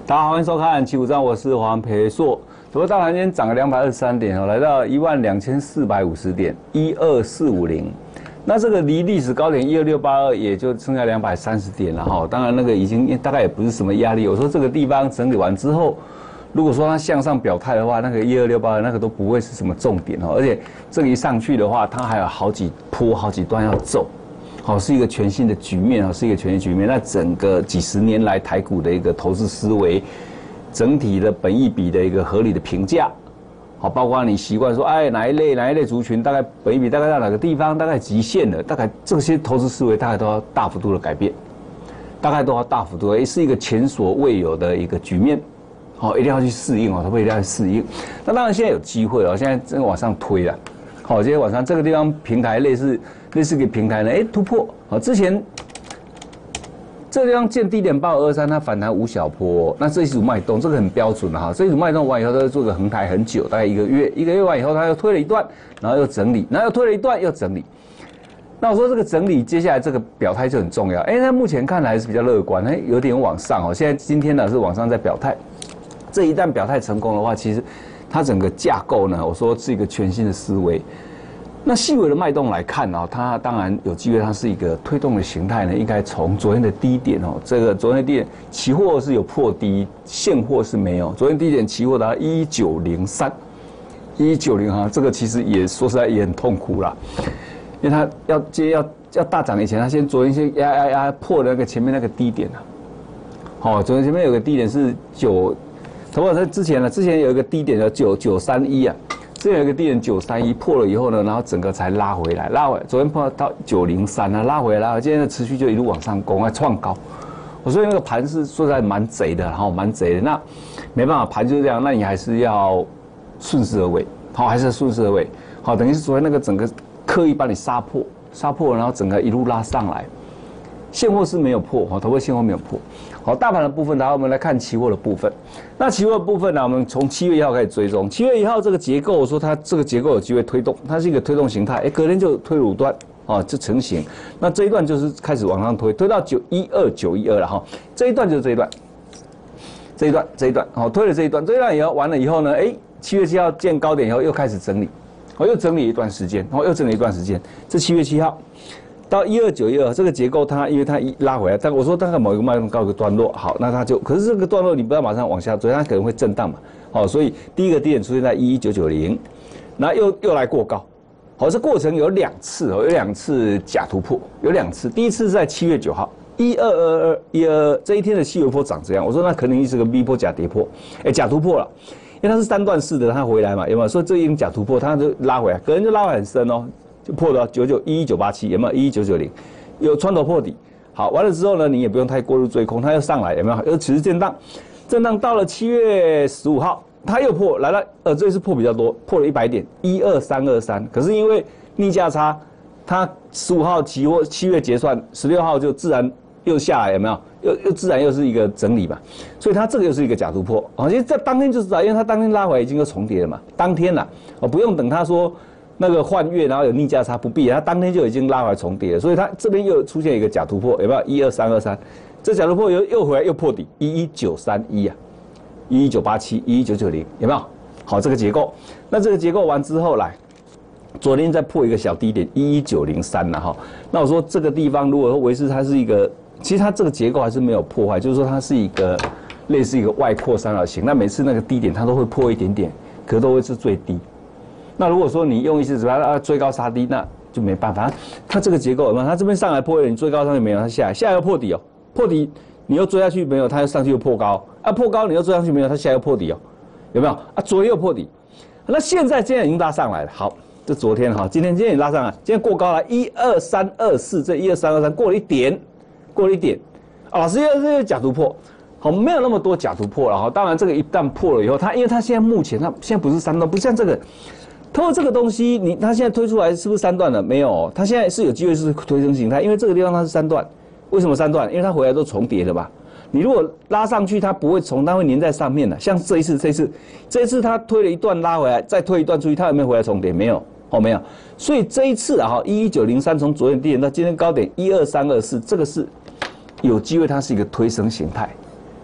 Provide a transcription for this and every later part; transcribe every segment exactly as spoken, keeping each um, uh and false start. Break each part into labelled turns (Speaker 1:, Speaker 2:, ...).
Speaker 1: 大家好，欢迎收看《七股章》，我是黄培硕。昨天大盘今天涨了两百二十三点哦，来到一万两千四百五十点，一二四五零。那这个离历史高点一二六八二也就剩下两百三十点了哈。当然那个已经大概也不是什么压力。我说这个地方整理完之后，如果说它向上表态的话，那个一二六八二那个都不会是什么重点哦。而且这个一上去的话，它还有好几波、好几段要走。好，是一个全新的局面啊，是一个全新局面。那整个几十年来台股的一个投资思维，整体的本益比的一个合理的评价，好，包括你习惯说，哎，哪一类哪一类族群大概本益比大概到哪个地方，大概极限了，大概这些投资思维大概都要大幅度的改变，大概都要大幅度的，是一个前所未有的一个局面。好，一定要去适应哦，它会一定要去适应。那当然现在有机会了，现在正往上推了。好，今天晚上这个地方平台类似类似个平台呢，哎突破，好，之前这个地方见低点八五二三，它反弹五小波，那这一组脉动，这个很标准的哈，这一组脉动完以后，它会做个横抬很久，大概一个月，一个月完以后，它又推了一段，然后又整理，然后又推了一段又整理。那我说这个整理，接下来这个表态就很重要，哎，那目前看来是比较乐观，哎，有点往上哦，现在今天呢是往上在表态，这一旦表态成功的话，其实它整个架构呢，我说是一个全新的思维。那细微的脉动来看啊，它当然有机会，它是一个推动的形态呢，应该从昨天的低点哦，这个昨天的低点期货是有破低，现货是没有。昨天低点期货达一九零三，一九零哈，这个其实也说实在也很痛苦啦，因为它要接要要大涨以前，它先昨天先压压压破了那个前面那个低点啊。好，昨天前面有个低点是九，同样在之前呢，之前有一个低点的九九三一啊。这有一个低点九三一破了以后呢，然后整个才拉回来，拉回来，昨天破到九零三啊，拉回来，拉回来，今天的持续就一路往上攻，还创高。我说那个盘是说实在蛮贼的，然后蛮贼的。那没办法，盘就是这样，那你还是要顺势而为，好，还是要顺势而为，好，等于是昨天那个整个刻意把你杀破，杀破，然后整个一路拉上来。现货是没有破，好，头位现货没有破。好，大盘的部分，然后我们来看期货的部分。那期货的部分呢，我们从七月一号开始追踪。七月一号这个结构，我说它这个结构有机会推动，它是一个推动形态，哎，隔天就推五段，哦，就成型。那这一段就是开始往上推，推到九一二九一二了哈。这一段就是这一段，这一段这一段，好，推了这一段，这一段以后完了以后呢，哎，七月七号见高点以后又开始整理，哦，又整理一段时间，哦，又整理一段时间。这七月七号。到一二九一二这个结构，它因为它一拉回来，但我说大概某一个脉动告一个段落，好，那它就，可是这个段落你不要马上往下追，它可能会震荡嘛，好，所以第一个低点出现在一一九九零，然后又又来过高，好，这过程有两次哦，有两次假突破，有两次，第一次是在七月九号，一二二二一二二这一天的细微波长这样，我说那可能是个 V 波假跌破，哎，假突破了，因为它是三段式的，它回来嘛，有没有？所以这一根假突破，它就拉回来，可能就拉回很深哦。就破到九九一一九八七，有没有？一一九九零，有穿头破底。好，完了之后呢，你也不用太过度追空，它又上来，有没有？又持续震荡，震荡到了七月十五号，它又破来了，呃，这次破比较多，破了一百点，一二三二三。可是因为逆价差，它十五号期货七月结算，十六号就自然又下来，有没有？又又自然又是一个整理嘛，所以它这个又是一个假突破。好，其实在当天就知道，因为它当天拉回来已经又重叠了嘛，当天呐，哦，不用等它说。那个换月，然后有逆价差不必，它当天就已经拉回来重叠了，所以它这边又出现一个假突破，有没有？一二三二三，这假突破又又回来又破底，一一九三一啊，一一九八七，一一九九零，有没有？好，这个结构，那这个结构完之后来，昨天再破一个小低点，一一九零三了哈。那我说这个地方如果说维持它是一个，其实它这个结构还是没有破坏，就是说它是一个类似一个外扩三角形，那每次那个低点它都会破一点点，可是都会是最低。那如果说你用一些指标啊追高杀低，那就没办法。它这个结构有没有？它这边上来破了，你追高上去没有？它下来，下来又破底哦，破底你又追下去没有？它又上去又破高啊，破高你又追上去没有？它下来又破底哦，有没有？啊，昨天又破底，那现在今天已经拉上来了。好，这昨天哈，今天今天也拉上来，今天过高了，一二三二四，这一二三二三过了一点，过了一点，啊，老师又是假突破。好，没有那么多假突破了哈。当然，这个一旦破了以后，它因为它现在目前它现在不是三段，不像这个。通过这个东西，你它现在推出来是不是三段了？没有，它现在是有机会是推升形态，因为这个地方它是三段。为什么三段？因为它回来都重叠的吧？你如果拉上去，它不会重，它会粘在上面的。像这一次，这一次，这一次它推了一段拉回来，再推一段出去，它有没有回来重叠？没有，哦，没有。所以这一次啊，哈，一一九零三从昨天低点到今天高点一二三二四，这个是有机会，它是一个推升形态。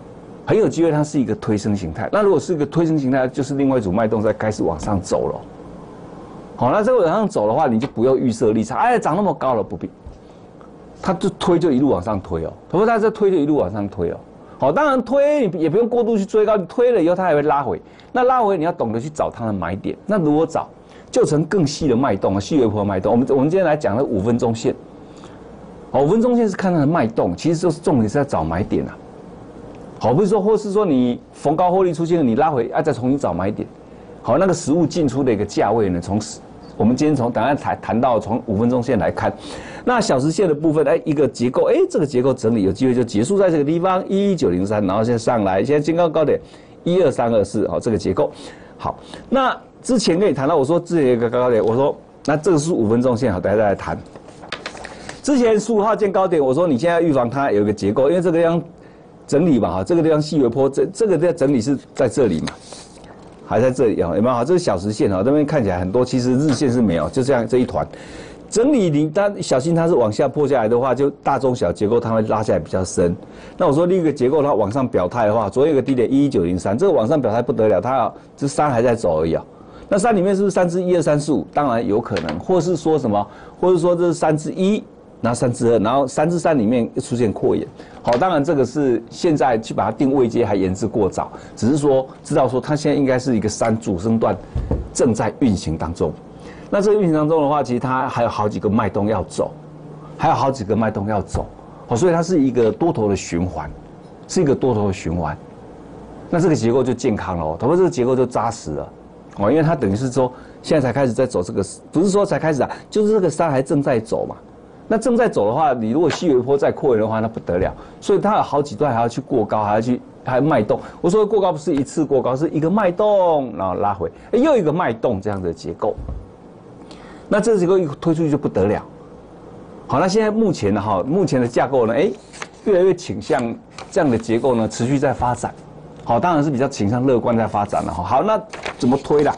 Speaker 1: 很有机会它是一个推升形态。那如果是一个推升形态，就是另外一组脉动在开始往上走了。好，那这个往上走的话，你就不用预设立场，哎，涨那么高了不必，它就推就一路往上推哦，不过它这推就一路往上推哦。好，当然推也不用过度去追高，你推了以后它还会拉回，那拉回你要懂得去找它的买点。那如果找，就成更细的脉动啊，细微波脉动。我们我们今天来讲的五分钟线，好，五分钟线是看它的脉动，其实就是重点是在找买点啊。好，不是说或是说你逢高获利出现了，你拉回啊再重新找买点。好，那个实物进出的一个价位呢，从我们今天从等下谈谈到从五分钟线来看，那小时线的部分，哎，一个结构，哎，这个结构整理有机会就结束在这个地方一一九零三，然后现在上来，现在新高高点一二三二四，好，这个结构，好，那之前跟你谈到，我说之前有一个高高点，我说那这个是五分钟线，好，大家再来谈。之前十五号见高点，我说你现在预防它有一个结构，因为这个地方整理嘛，哈，这个地方细微波，这这个在整理是在这里嘛。还在这里啊，有没有？这是小时线啊，这边看起来很多，其实日线是没有，就这样这一团整理你，但小心它是往下破下来的话，就大中小结构它会拉下来比较深。那我说另一个结构它往上表态的话，昨天有个低点一一九零三，这个往上表态不得了，它这山还在走而已啊。那山里面是不是三之一二三四五？当然有可能，或是说什么，或是说这是三之一。然后三之二，然后三之三里面出现扩延，好，当然这个是现在去把它定位阶还言之过早，只是说知道说它现在应该是一个三主升段正在运行当中。那这个运行当中的话，其实它还有好几个脉动要走，还有好几个脉动要走，好，所以它是一个多头的循环，是一个多头的循环。那这个结构就健康了哦，头发这个结构就扎实了哦，因为它等于是说现在才开始在走这个，不是说才开始啊，就是这个山还正在走嘛。那正在走的话，你如果细微波再扩延的话，那不得了。所以它有好几段还要去过高，还要去还要脉动。我说的过高不是一次过高，是一个脉动，然后拉回，哎，又一个脉动这样的结构。那这个结构一推出去就不得了。好，那现在目前呢，哈，目前的架构呢，哎，越来越倾向这样的结构呢，持续在发展。好，当然是比较倾向乐观在发展了哈。好，那怎么推啦？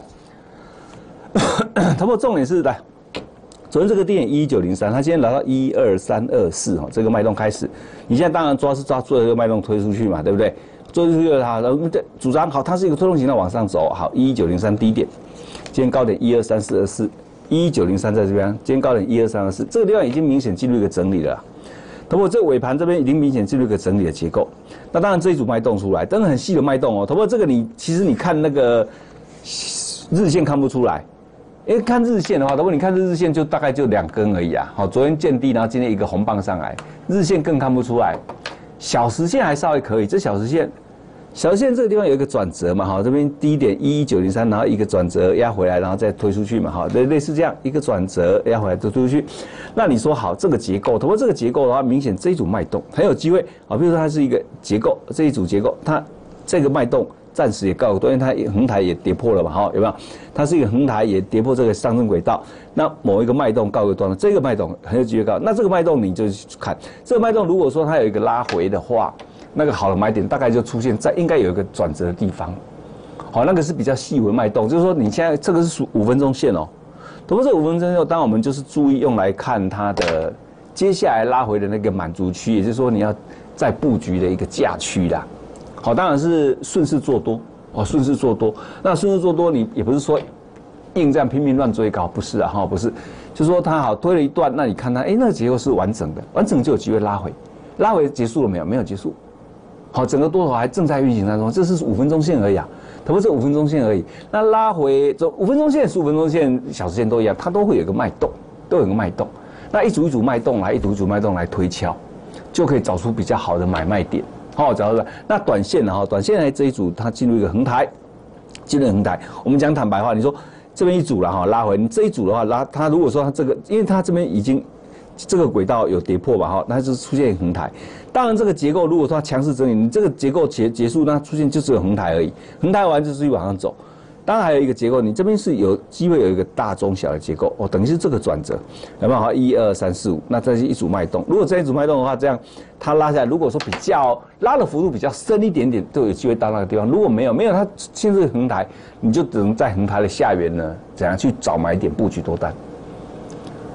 Speaker 1: 它不重点是来。昨天这个低点一一九零三，它今天来到一二三二四哈，这个脉动开始，你现在当然抓是抓最后一个脉动推出去嘛，对不对？推出去了它，然后主张好，它是一个推动型的往上走，好，一一九零三低点，今天高点一二三四二四，一一九零三在这边，今天高点一二三二四，这个地方已经明显进入一个整理了，不过这尾盘这边已经明显进入一个整理的结构，那当然这一组脉动出来，但是很细的脉动哦，不过这个你其实你看那个日线看不出来。因为看日线的话，如果你看日线就大概就两根而已啊。好，昨天见低，然后今天一个红棒上来，日线更看不出来。小时线还稍微可以，这小时线，小时线这个地方有一个转折嘛，哈，这边低点一一九零三，然后一个转折压回来，然后再推出去嘛，哈，类类似这样一个转折压回来再推出去。那你说好这个结构，不过这个结构的话，明显这一组脉动很有机会啊。比如说它是一个结构，这一组结构，它这个脉动。暂时也告一段，因为它横台也跌破了嘛，哈，有没有？它是一个横台也跌破这个上升轨道，那某一个脉动告一段落，这个脉动很有机会告。那这个脉动你就去看，这个脉动如果说它有一个拉回的话，那个好的买点大概就出现在应该有一个转折的地方，好，那个是比较细微脉动，就是说你现在这个是属五分钟线哦，不过这五分钟线，当然我们就是注意用来看它的接下来拉回的那个满足区，也就是说你要在布局的一个价区啦。好，当然是顺势做多哦，顺势做多。那顺势做多，你也不是说硬这样拼命乱追高，不是啊，哈，不是，就是说它好推了一段，那你看它，哎，那个结构是完整的，完整就有机会拉回，拉回结束了没有？没有结束。好，整个多头还正在运行当中，这是五分钟线而已啊，它不是五分钟线而已。那拉回这五分钟线、十五分钟线、小时线都一样，它都会有一个脉动，都有一个脉动。那一组一组脉动来，一组一组脉动来推敲，就可以找出比较好的买卖点。好，找到了。那短线呢？哈，短线呢这一组它进入一个横台，进入横台。我们讲坦白话，你说这边一组了哈，拉回你这一组的话，拉它如果说它这个，因为它这边已经这个轨道有跌破吧，哈，那就出现横台。当然这个结构如果说它强势整理，你这个结构结结束，那出现就只有横台而已。横台完就继续往上走。当然还有一个结构，你这边是有机会有一个大中小的结构哦，等于是这个转折，有没有？好，一二三四五，那这是一组脉动。如果这一组脉动的话，这样它拉下来，如果说比较拉的幅度比较深一点点，都有机会到那个地方。如果没有，没有它现在横台，你就只能在横台的下缘呢，怎样去找买点布局多单。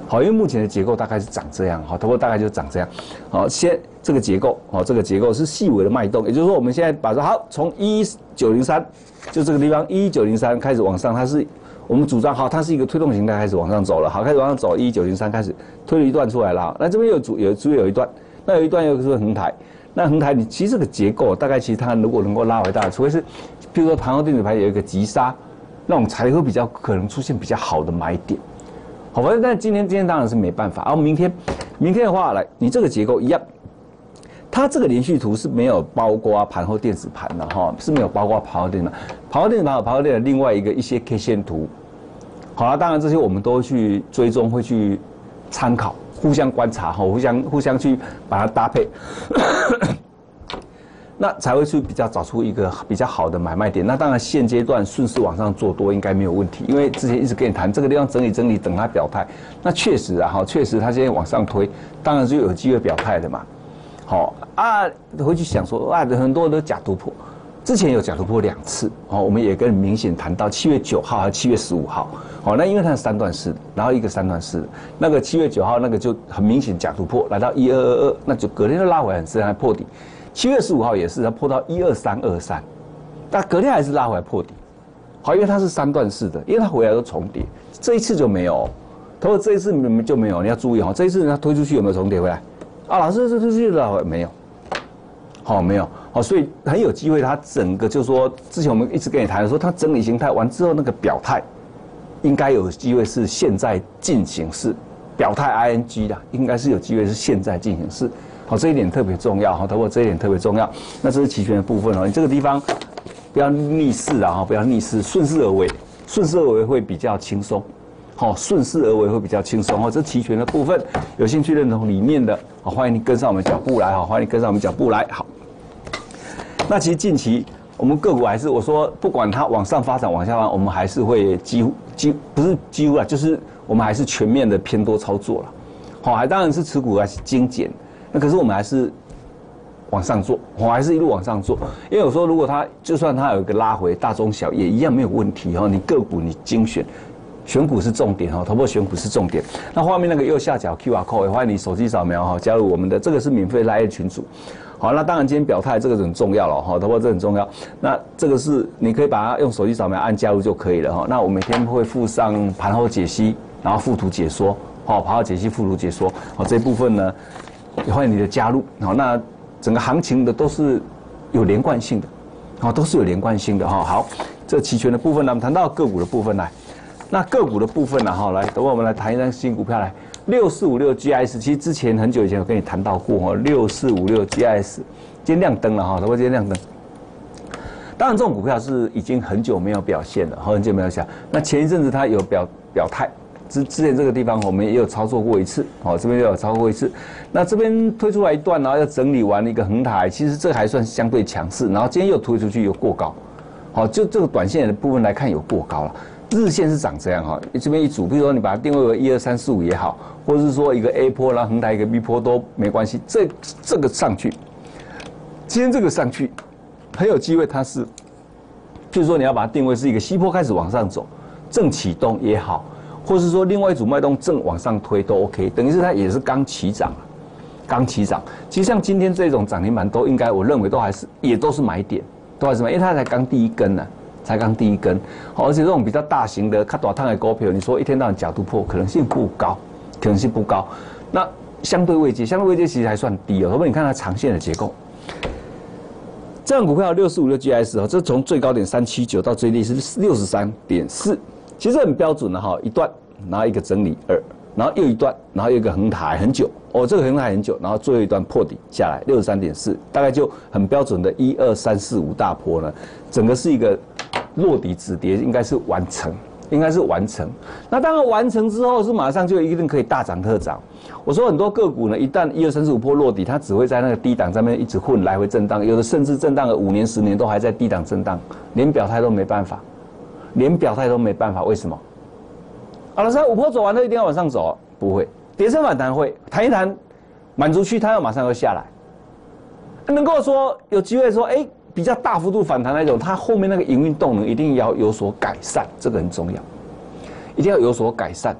Speaker 1: 好，因为目前的结构大概是长这样，好，头部大概就长这样。好，先这个结构，好，这个结构是细微的脉动，也就是说，我们现在把它好从一九零三，就这个地方一九零三开始往上，它是我们主张好，它是一个推动形态开始往上走了，好，开始往上走，一九零三开始推了一段出来了，那这边有主有主有一段，那有一段又是横台，那横台你其实这个结构大概其实它如果能够拉回大，除非是，譬如说盘后电子盘有一个急杀，那种才会比较可能出现比较好的买点。好，反正但今天今天当然是没办法。然后明天，明天的话来，你这个结构一样，它这个连续图是没有包括盘后电子盘的哈，是没有包括盘后电子盘。盘后电子盘有盘后电子另外一个一些 K 线图。好了，当然这些我们都会去追踪，会去参考，互相观察哈，互相互相去把它搭配。那才会去比较找出一个比较好的买卖点。那当然现阶段顺势往上做多应该没有问题，因为之前一直跟你谈这个地方整理整理，等它表态。那确实啊，哈，确实它现在往上推，当然是有机会表态的嘛。好啊，回去想说啊，很多人都假突破，之前有假突破两次，哦，我们也跟明显谈到七月九号还有七月十五号，哦，那因为它是三段式的，然后一个三段式的，那个七月九号那个就很明显假突破，来到一二二二，那就隔天就拉回很深，还破底。七月十五号也是，它破到一二三二三，但隔天还是拉回来破底。好，因为它是三段式的，因为它回来都重叠，这一次就没有，他说这一次你们就没有，你要注意哦，这一次它推出去有没有重叠回来？啊，老师这推出去了没有？好，没有，好，所以很有机会，它整个就是说，之前我们一直跟你谈的说，它整理形态完之后那个表态，应该有机会是现在进行式表态 I N G 的，应该是有机会是现在进行式。好，这一点特别重要哈，包括这一点特别重要。那这是期权的部分哦，你这个地方不要逆势啊，哈，不要逆势，顺势而为，顺势而为会比较轻松。好，顺势而为会比较轻松哦。这期权的部分，有兴趣认同理念的，好，欢迎你跟上我们脚步来，好，欢迎你跟上我们脚步来。好，那其实近期我们个股还是我说，不管它往上发展、往下发展，我们还是会几乎几不是几乎啊，就是我们还是全面的偏多操作了。好，还当然是持股还是精简。那可是我们还是往上做，我还是一路往上做，因为有时候如果它就算它有一个拉回，大中小也一样没有问题哈。你个股你精选，选股是重点哈，头部选股是重点。那画面那个右下角 Q R code 也欢迎你手机扫描哈，加入我们的这个是免费LINE群组。好，那当然今天表态这个很重要了哈，头部这很重要。那这个是你可以把它用手机扫描按加入就可以了哈。那我每天会附上盘后解析，然后附图解说，好，盘后解析、附图解说，好，这部分呢。也欢迎你的加入，好，那整个行情的都是有连贯性的，好，都是有连贯性的哈。好，这期权的部分呢，我们谈到个股的部分来，那个股的部分呢，哈，来，等会我们来谈一张新股票来，六四五六 G I S， 其实之前很久以前我跟你谈到过哈，六四五六 G I S， 今天亮灯了哈，等会今天亮灯。当然，这种股票是已经很久没有表现了，很久没有下。那前一阵子它有表表态。之之前这个地方我们也有操作过一次，哦，这边也有操作过一次。那这边推出来一段，然后要整理完一个横台，其实这还算相对强势。然后今天又推出去，有过高，好，就这个短线的部分来看有过高了。日线是长这样哈，这边一组，比如说你把它定位为一二三四五也好，或者是说一个 A 波，然后横台一个 B 波都没关系。这这个上去，今天这个上去很有机会，它是，就是说你要把它定位是一个西波开始往上走，正启动也好。或是说另外一组脉动正往上推都 OK， 等于是它也是刚起涨，刚起涨。其实像今天这种涨停板都应该，我认为都还是也都是买点，都还是买，因为它才刚第一根呢、啊，才刚第一根。好，而且这种比较大型的、看短趟的股票，你说一天到晚假突破，可能性不高，可能性不高。那相对位阶，相对位阶其实还算低哦。如果你看它长线的结构，这样股票六四五六 G S 哦，这从最高点三七九到最低是六十三点四。其实很标准的哈，一段，然后一个整理二，然后又一段，然后又一个横台很久哦，这个横台很久，然后最后一段破底下来六十三点四，大概就很标准的一二三四五大波呢，整个是一个落底止跌，应该是完成，应该是完成。那当然完成之后是马上就一定可以大涨特涨。我说很多个股呢，一旦一二三四五波落底，它只会在那个低档上面一直混来回震荡，有的甚至震荡了五年十年都还在低档震荡，连表态都没办法。连表态都没办法，为什么？啊，老师，五波走完了，一定要往上走？不会，跌升反弹会弹一弹，满足区它要马上要下来。能够说有机会说，哎、欸，比较大幅度反弹那种，它后面那个营运动能一定要有所改善，这个很重要，一定要有所改善。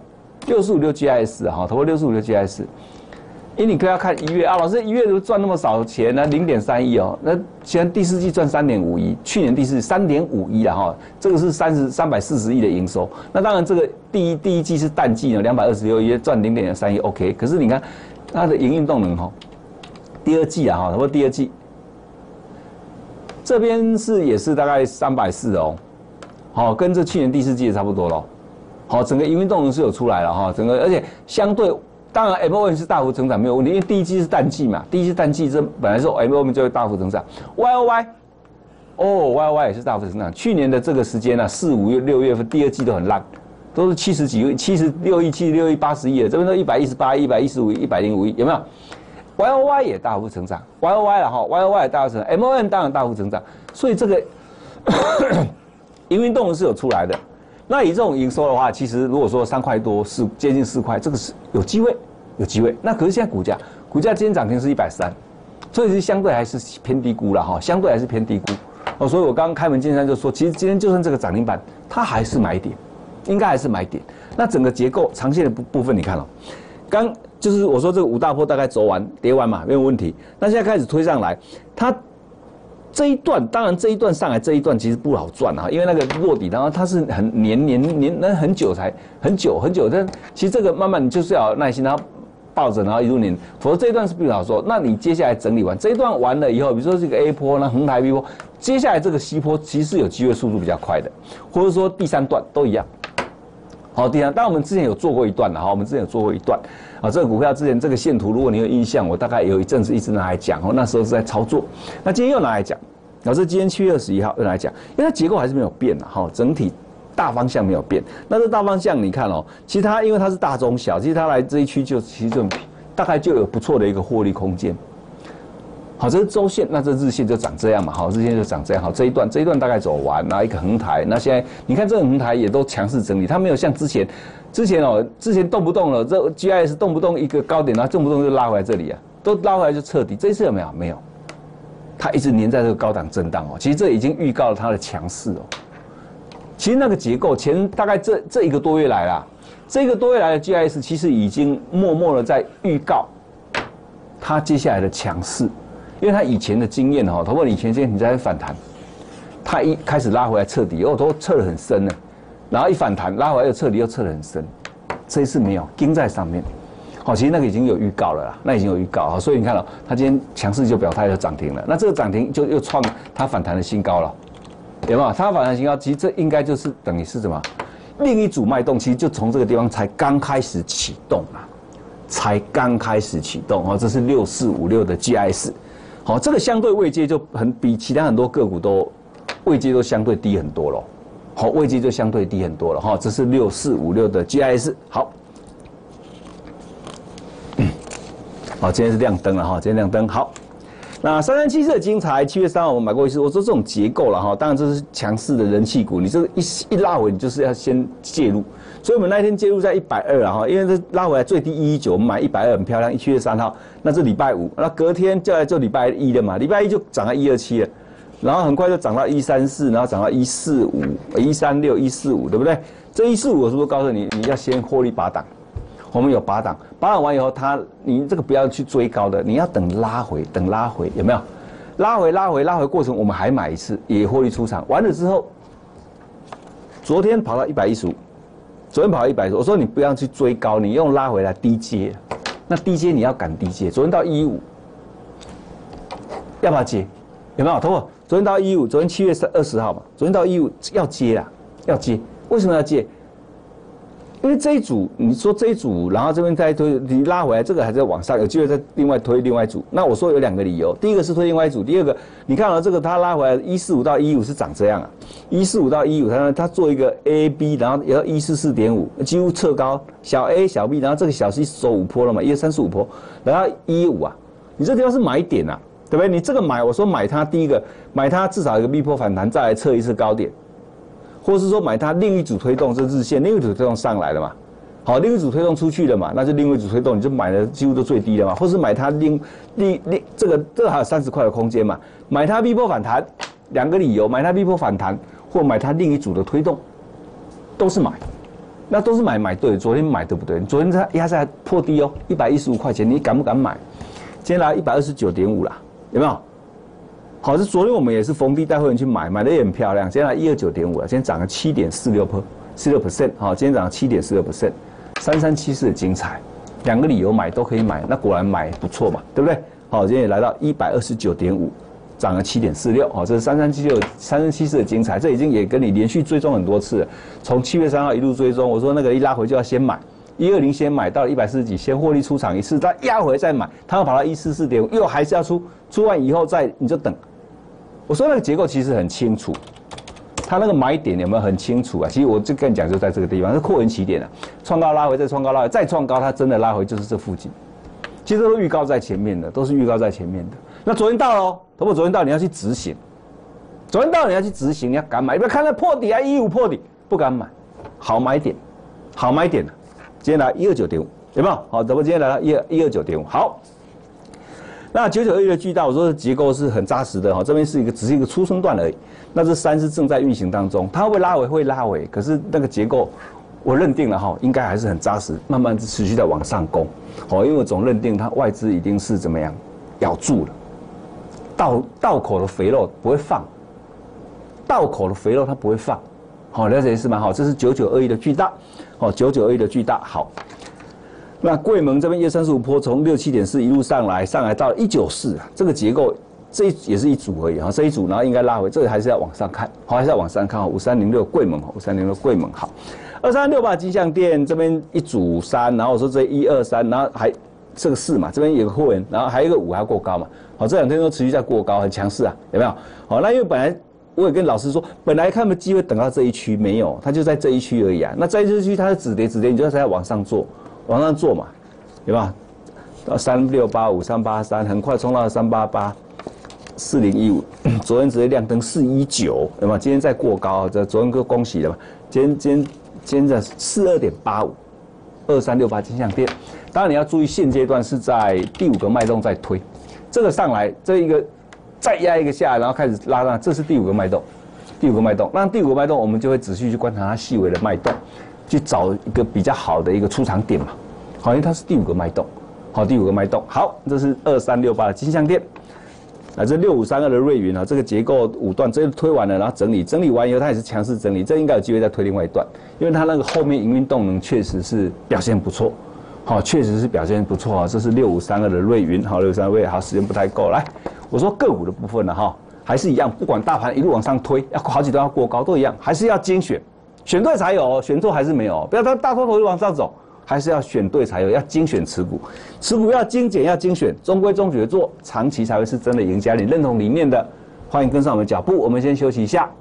Speaker 1: 六四五六 G I S 哈，投过六四五六 G I S。因为你可以要看一月啊，老师一月都赚那么少钱呢，零点三一哦，那现在第四季赚三点五一，去年第四三点五一了哈，这个是三十三百四十亿的营收。那当然这个第一第一季是淡季呢，两百二十六亿赚零点三一 OK。可是你看它的营运动能哈，第二季啊哈，或第二季这边是也是大概三百四哦，好，跟这去年第四季也差不多咯。好，整个营运动能是有出来了哈，整个而且相对。当然 ，M O M 是大幅成长没有问题，因为第一季是淡季嘛，第一季淡季这本来是 M O M 就会大幅成长。Y O Y， 哦 ，Y O Y 也是大幅成长。去年的这个时间呢、啊，四五月、六月份第二季都很烂，都是七十几亿、七十六亿、七十六亿、八十亿的，这边都一百一十八亿、一百一十五亿、一百零五亿，有没有 ？Y O Y 也大幅成长 ，Y O Y 了哈 ，Y O Y 也大幅成长 ，M O M 当然大幅成长，所以这个营运动能是有出来的。那以这种营收的话，其实如果说三块多四接近四块，这个是有机会，有机会。那可是现在股价，股价今天涨停是一百三，所以是相对还是偏低估了哈，相对还是偏低估。哦，所以我刚刚开门见山就说，其实今天就算这个涨停板，它还是买点，应该还是买点。那整个结构长线的部部分，你看了、哦，刚就是我说这个五大波大概走完跌完嘛，没有问题。那现在开始推上来，它。这一段当然这一段上来这一段其实不好赚啊，因为那个落底，然后它是很黏黏黏，那很久才很久很久，但其实这个慢慢你就是要有耐心，然后抱着，然后一路黏，否则这一段是不好说。那你接下来整理完这一段完了以后，比如说这个 A 波，那横台 B 波，接下来这个 C 波其实是有机会速度比较快的，或者说第三段都一样。好，第三，当然我们之前有做过一段了哈，我们之前有做过一段啊，这个股票之前这个线图，如果你有印象，我大概有一阵子一直拿来讲哦，那时候是在操作，那今天又拿来讲，老师今天七月二十一号又拿来讲，因为它结构还是没有变啊，哈，整体大方向没有变。那这大方向你看哦，其实它因为它是大中小，其实它来这一区就其实就大概就有不错的一个获利空间。好，这是周线，那这日线就长这样嘛，好，日线就长这样，好，这一段这一段大概走完，然后一个横台，那现在你看这个横台也都强势整理，它没有像之前，之前哦，之前动不动了，这 G I S 动不动一个高点，然后动不动就拉回来这里啊，都拉回来就彻底，这一次有没有？没有，它一直黏在这个高档震荡哦，其实这已经预告了它的强势哦。其实那个结构前大概这这一个多月来啦，这一个多月来的 G I S 其实已经默默的在预告它接下来的强势。因为他以前的经验哈，包括以前经验你在反弹，他一开始拉回来彻底，哦，都测得很深了，然后一反弹拉回来又彻底又测得很深，这一次没有盯在上面，好，其实那个已经有预告了啦，那已经有预告，所以你看了，他今天强势就表态就涨停了，那这个涨停就又创它反弹的新高了，有没有？它反弹新高，其实这应该就是等于是什么？另一组脉动，其实就从这个地方才刚开始启动啊，才刚开始启动哦，这是六四五六的 G I S。好，这个相对位阶就很比其他很多个股都位阶都相对低很多了。好，位阶就相对低很多了哈。这是六四五六的 G I S。好，好，今天是亮灯了哈，今天亮灯。好，那三三七四的精彩，七月三号我们买过一次。我说这种结构了哈，当然这是强势的人气股，你这个一一拉回，你就是要先介入。所以我们那一天介入在一百二啊哈，因为这拉回来最低一一九，我们买一百二很漂亮。七月三号，那是礼拜五，那隔天就来就礼拜一了嘛，礼拜一就涨到一二七了，然后很快就涨到一三四，然后涨到一四五、一三六、一四五，对不对？这一四五我是不是告诉你，你要先获利拔档？我们有拔档，拔档完以后，它你这个不要去追高的，你要等拉回，等拉回有没有？拉回拉回拉回过程，我们还买一次，也获利出场。完了之后，昨天跑到一百一十五。昨天跑到一百，我说你不要去追高，你用拉回来低接，那低接你要赶低接。昨天到一一五，要不要接？有没有？通过昨天到一一五，昨天七月二十号嘛，昨天到一一五要接啦，要接。为什么要接？因为这一组，你说这一组，然后这边再推，你拉回来，这个还在往上，有机会再另外推另外一组。那我说有两个理由，第一个是推另外一组，第二个，你看到这个它拉回来一四五到一五是长这样啊，一四五到一五，它它做一个 A B， 然后也要一四四点五，几乎侧高，小 A 小 B， 然后这个小 C 走五波了嘛，一二三四五波，然后一五啊，你这地方是买点啊，对不对？你这个买，我说买它，第一个买它至少有一个 B 波反弹，再来测一次高点。或是说买它另一组推动，这日线另一组推动上来了嘛，好，另一组推动出去了嘛，那就另一组推动，你就买的几乎都最低了嘛，或是买它另另另这个这个还有三十块的空间嘛，买它 B 波反弹，两个理由，买它 B 波反弹或买它另一组的推动，都是买， 那都是买买对，昨天买对不对？昨天它压下来破低哦，一百一十五块钱，你敢不敢买？今天来一百二十九点五啦，有没有？好，是昨天我们也是逢低带会员去买，买的也很漂亮。今天来一二九点五了，今天涨了七点四六 per 四六 percent， 好，今天涨了七点四六 percent， 三三七四的精彩，两个理由买都可以买，那果然买不错嘛，对不对？好，今天也来到一百二十九点五，涨了七点四六，好，这是三三七六三三七四的精彩，这已经也跟你连续追踪很多次了，从七月三号一路追踪，我说那个一拉回就要先买。一二零先买到了一百四十几，先获利出场一次，再压回再买，它要跑到一四四点五，又还是要出，出完以后再你就等。我说那个结构其实很清楚，它那个买点有没有很清楚啊？其实我就跟你讲，就在这个地方，是扩元起点啊，创高拉回再创高拉回再创高，它真的拉回就是这附近。其实都预告在前面的，都是预告在前面的。那昨天到了哦，头部昨天到你要去执行，昨天到了你要去执行，你要敢买，你不要看到破底啊，一五破底不敢买，好买点，好买点。今天来一二九点五，有没有？好，怎么今天来到一二一二九点五？好，那九九二一的巨大，我说的结构是很扎实的哈，这边是一个只是一个初升段而已。那这三是正在运行当中，它会拉回会拉回，可是那个结构我认定了哈，应该还是很扎实，慢慢持续在往上攻。好，因为我总认定它外资一定是怎么样咬住了，道道口的肥肉不会放，道口的肥肉它不会放。好，了解意思吗？好，这是九九二一的巨大。哦，九九二一的巨大好，那贵盟这边一三四五波从六七点四一路上来，上来到一九四，这个结构这一也是一组而已哈，这一组然后应该拉回，这个还是要往上看，好，还是要往上看哦。五三零六贵盟，五三零六贵盟好，二三六八金像店这边一组三，然后我说这一二三，然后还这个四嘛，这边有个会员，然后还有一个五还要过高嘛，好，这两天都持续在过高，很强势啊，有没有？好，那因为本来。我也跟老师说，本来看没机会等到这一区，没有，它就在这一区而已啊。那在这一区它是止跌止跌，你就在往上做，往上做嘛，对吧？到三六八五、三八三，很快冲到三八八、四零一五，昨天直接亮灯四一九，对吧？今天再过高，这昨天哥恭喜了嘛？今天今天今天在四二点八五，二三六八金像店。当然你要注意，现阶段是在第五个脉动在推，这个上来这一个。再压一个下来，然后开始拉上，这是第五个脉动，第五个脉动。那第五个脉动，我们就会仔细去观察它细微的脉动，去找一个比较好的一个出场点嘛。好，因为它是第五个脉动，好，第五个脉动。好，这是二三六八的金像店，啊，这六五三二的瑞云啊，这个结构五段，这个推完了，然后整理，整理完以后它也是强势整理，这应该有机会再推另外一段，因为它那个后面营运动能确实是表现不错。好，确实是表现不错啊！这是六五三二的瑞云，好，六五三二瑞，好，时间不太够，来，我说个股的部分呢，哈，还是一样，不管大盘一路往上推，要好几段要过高都一样，还是要精选，选对才有，选错还是没有，不要它大多头就往上走，还是要选对才有，要精选持股，持股要精简，要精选，中规中矩的做，长期才会是真的赢家。你认同理念的，欢迎跟上我们的脚步。我们先休息一下。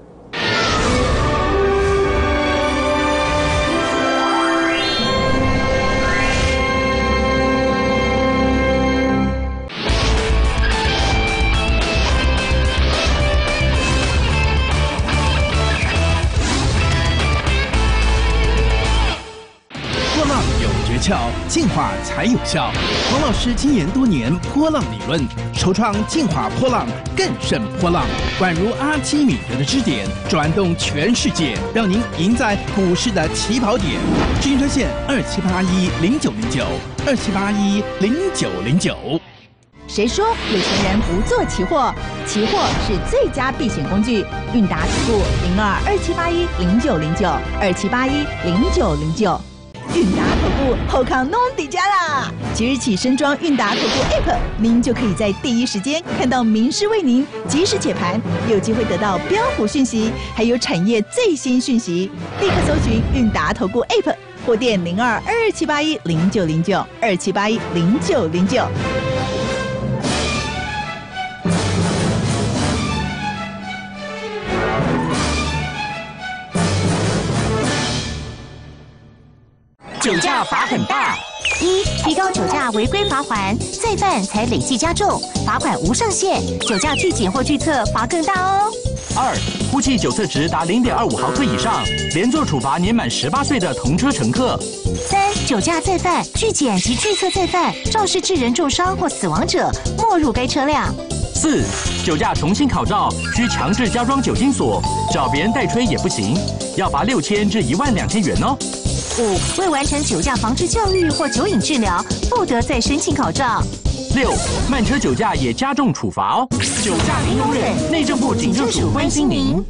Speaker 2: 进化才有效。王老师精研多年波浪理论，首创进化波浪更胜波浪，宛如阿基米德的支点，转动全世界，让您赢在股市的起跑点。咨询热线二七八一零九零九二七八一零九零九。
Speaker 3: 谁说有钱人不做期货？期货是最佳避险工具。韵达投顾零二二七八一零九零九二七八一零九零九。韵达投顾后康弄底加啦！即日起升装韵达投顾 App， 您就可以在第一时间看到名师为您及时解盘，有机会得到标股讯息，还有产业最新讯息。立刻搜寻韵达投顾 App， 或电零二二七八一零九零九二七八一零九零九。
Speaker 4: 酒驾罚很大：一、提高酒驾违规罚锾，再犯才累计加重，罚款无上限；酒驾拒检或拒测罚更大哦。
Speaker 5: 二、呼气酒测值达零点二五毫克以上，连坐处罚年满十八岁的同车乘客。
Speaker 4: 三、酒驾再犯、拒检及拒测再犯，肇事致人重伤或死亡者，没入该车辆。
Speaker 5: 四、酒驾重新考照需强制加装酒精锁，找别人代吹也不行，要罚六千至一万两千元哦。
Speaker 4: 五、未完成酒驾防治教育或酒瘾治疗，不得再申请考照。
Speaker 5: 六、慢车酒驾也加重处罚哦。酒驾零容忍，内政部警政署关心您。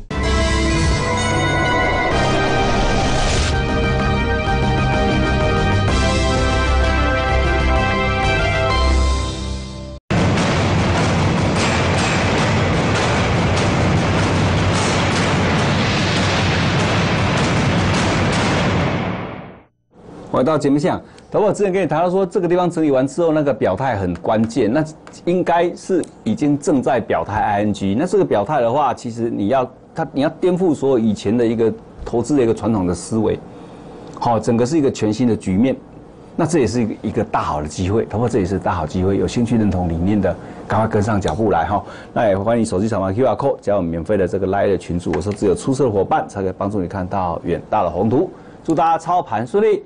Speaker 1: 回到节目现场，导播之前跟你谈到说，这个地方整理完之后，那个表态很关键，那应该是已经正在表态 I N G。那这个表态的话，其实你要他你要颠覆所有以前的一个投资的一个传统的思维，好，整个是一个全新的局面。那这也是一个一个大好的机会，导播这也是大好机会，有兴趣认同理念的，赶快跟上脚步来哈。那也欢迎手机扫码 Q R code， 加我们免费的这个 Line 的群组。我说只有出色的伙伴才可以帮助你看到远大的宏图。祝大家操盘顺利。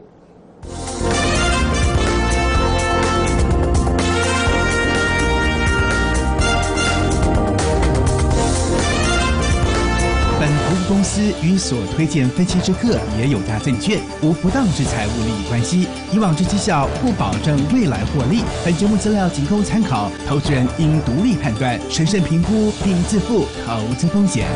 Speaker 2: 本投资公司与所推荐分期之客也有大证券无不当之财务利益关系，以往之绩效不保证未来获利。本节目资料仅供参考，投资人应独立判断、审慎评估并自负投资风险。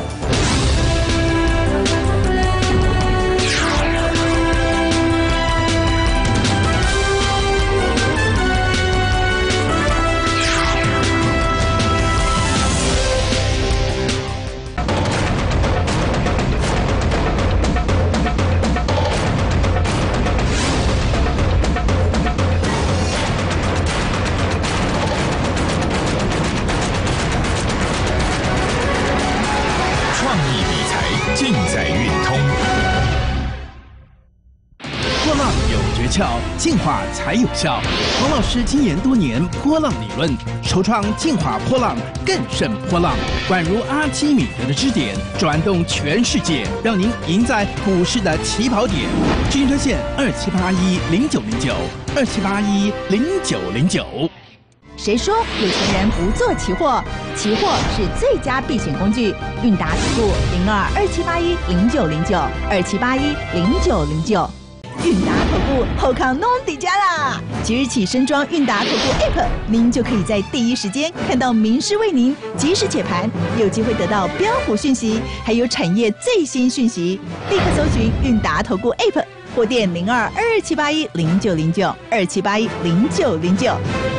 Speaker 2: 进化才有效。黄老师精研多年波浪理论，首创进化波浪更胜波浪，宛如阿基米德的支点，转动全世界，让您赢在股市的起跑点。咨询热线二七八一零九零九二七八一零九零九。
Speaker 3: 谁说有钱人不做期货？期货是最佳避险工具。韵达投顾零二二七八一零九零九二七八一零九零九。韵达投顾后康弄底加啦！即日起升装韵达投顾 App， 您就可以在第一时间看到名师为您及时解盘，有机会得到标股讯息，还有产业最新讯息。立刻搜寻韵达投顾 App， 或电零二二七八一零九零九二七八一零九零九。